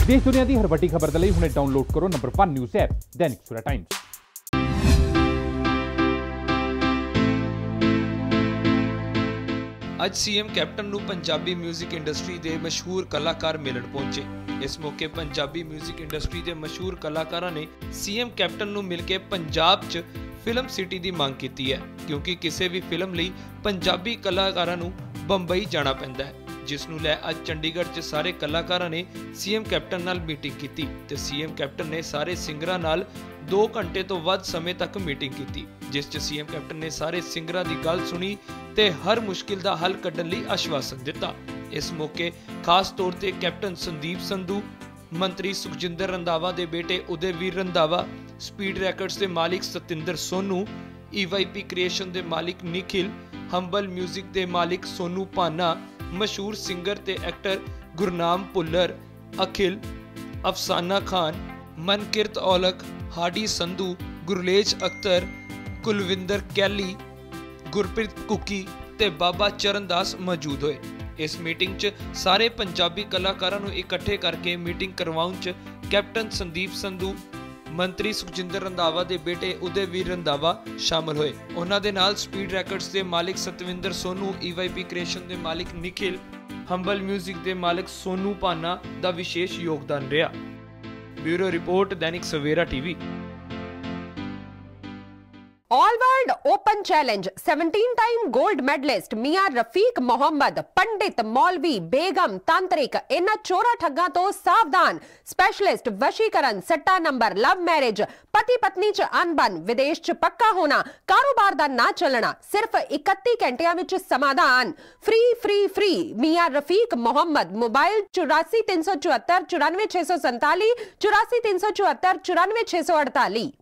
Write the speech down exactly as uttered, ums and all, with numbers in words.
देश दुनिया की हर वड्डी खबर के लिए हुणे डाउनलोड करो number one news app Dainik Savera times. ਅੱਜ ਸੀਐਮ ਕੈਪਟਨ ਨੂੰ ਪੰਜਾਬੀ 뮤직 ਇੰਡਸਟਰੀ ਦੇ ਮਸ਼ਹੂਰ ਕਲਾਕਾਰ ਮਿਲਣ ਪਹੁੰਚੇ। ਇਸ ਮੌਕੇ ਪੰਜਾਬੀ 뮤직 ਇੰਡਸਟਰੀ ਦੇ ਮਸ਼ਹੂਰ ਕਲਾਕਾਰਾਂ ਨੇ ਸੀਐਮ ਕੈਪਟਨ ਨੂੰ ਮਿਲ ਕੇ ਪੰਜਾਬ 'ਚ ਫਿਲਮ ਸਿਟੀ ਦੀ ਮੰਗ ਕੀਤੀ ਹੈ, ਕਿਉਂਕਿ ਕਿਸੇ ਵੀ ਫਿਲਮ ਲਈ ਪੰਜਾਬੀ ਕਲਾਕਾਰਾਂ ਨੂੰ ਬੰਬਈ ਜਾਣਾ ਪੈਂਦਾ ਹੈ, ਜਿਸ ਨੂੰ ਲੈ ਅੱਜ ਚੰਡੀਗੜ੍ਹ 'ਚ ਸਾਰੇ ਕਲਾਕਾਰਾਂ ਨੇ ਸੀਐਮ ਕੈਪਟਨ ਨਾਲ ਮੀਟਿੰਗ ਕੀਤੀ ਤੇ ਸੀਐਮ ਕੈਪਟਨ ਨੇ ਸਾਰੇ ਸਿੰਗਰਾਂ ਨਾਲ दो घंटे तो वध समय तक मीटिंग की, जिस च सीएम कैप्टन ने सारे सिंगरां दी गल सुनी ते हर मुश्किल दा हल कढण लई आश्वासन दिता। इस मौके खास तौर ते कैप्टन संदीप संधू, मंत्री सुखजिंदर रंधावा दे बेटे उदयवीर रंधावा, स्पीड रैकेट्स दे मालिक सतिंदर सोनू, ईवाईपी क्रिएशन दे मालिक निखिल, हंबल म्यूजिक दे मालिक सोनू पाना, मशहूर सिंगर ते एक्टर गुरनाम भुल्लर, अखिल, अफसाना खान, मनकिरत औलख, हाडी संधू, गुरलेज अख्तर, कुलविंदर कैली, गुरप्रीत कुकी ते बाबा चरणदास मौजूद होए। इस मीटिंग च सारे पंजाबी कलाकारां नूं इकट्ठे करके मीटिंग करवाउण च कैप्टन संदीप संधू, मंत्री सुखजिंदर रंधावा दे बेटे उदयवीर रंधावा शामिल होए। उन्हां दे नाल स्पीड रैकेट्स दे मालिक सतविंदर सोनू, ईवाईपी क्रिएशन दे मालिक निखिल, हंबल म्यूजिक दे मालिक सोनू पाना दा विशेष योगदान रहा। Bureau report, Dainik Savera TV. All world open challenge सत्रह time gold medallist Miyan Rafiq Mohammad, पंडित, मौलवी, बेगम, तांत्रिक, इन्हां चोरा ठग्गां तो सावधान। स्पेशलिस्ट वशीकरण, सट्टा नंबर, लव मैरिज, पति पत्नी च अनबन, विदेश च पक्का होना, कारोबार दा ना चलना, सिर्फ इकत्ती घंटियां विच समाधान। Free free free Miyan Rafiq Mohammad. Mobile चौरासी तीन सौ चौहत्तर चौरानवे छे सौ संताली, चौरासी तीन सौ चौहत्तर चौरानवे छे सौ अड़ताली।